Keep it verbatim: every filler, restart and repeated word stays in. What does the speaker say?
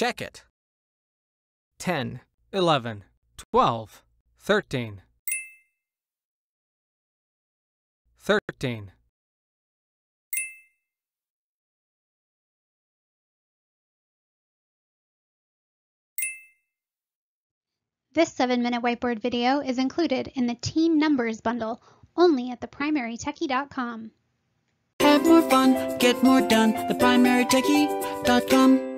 check it. ten, eleven, twelve, thirteen, thirteen. This seven minute whiteboard video is included in the Teen Numbers bundle, only at the primary techie dot com. Have more fun, get more done, the primary techie dot com.